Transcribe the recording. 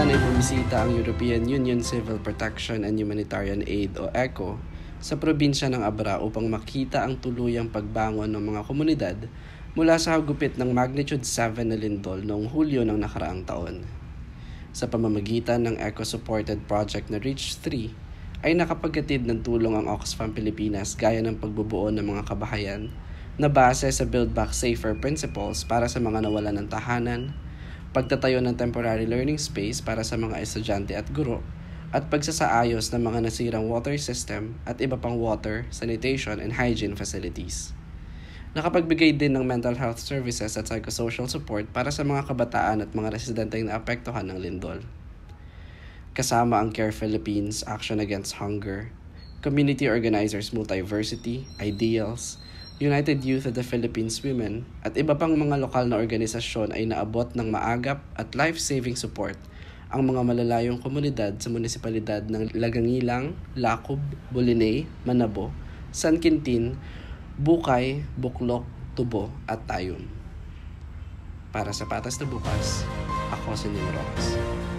kamakailan ay bumisita ang European Union Civil Protection and Humanitarian Aid o ECHO sa probinsya ng Abra upang makita ang tuluyang pagbangon ng mga komunidad mula sa hagupit ng magnitude 7 na lindol noong Hulyo ng nakaraang taon. Sa pamamagitan ng ECHO-supported project na Reach 3, ay nakapaghatid ng tulong ang Oxfam Pilipinas gaya ng pagbubuo ng mga kabahayan na base sa Build Back Safer principles para sa mga nawalan ng tahanan, pagtatayo ng temporary learning space para sa mga estudyante at guro, at pagsasaayos ng mga nasirang water system at iba pang water, sanitation, and hygiene facilities. Nakapagbigay din ng mental health services at psychosocial support para sa mga kabataan at mga residenteng naapektuhan ng lindol. Kasama ang Care Philippines, Action Against Hunger, Community Organizers Multiversity, Ideals, United Youth of the Philippines Women, at iba pang mga lokal na organisasyon ay naabot ng maagap at life-saving support ang mga malalayong komunidad sa munisipalidad ng Lagangilang, Lacob, Bolinay, Manabo, San Quintin, Bukay, Buklok, Tubo at Tayum. Para sa Patas na Bukas, ako si Nimrox.